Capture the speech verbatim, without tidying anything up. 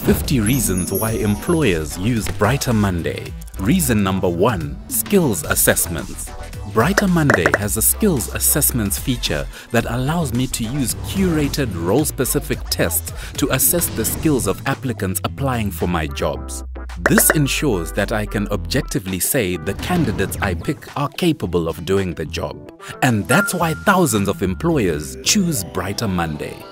fifty reasons why employers use BrighterMonday. Reason number one, skills assessments. BrighterMonday has a skills assessments feature that allows me to use curated role-specific tests to assess the skills of applicants applying for my jobs. This ensures that I can objectively say the candidates I pick are capable of doing the job. And that's why thousands of employers choose BrighterMonday.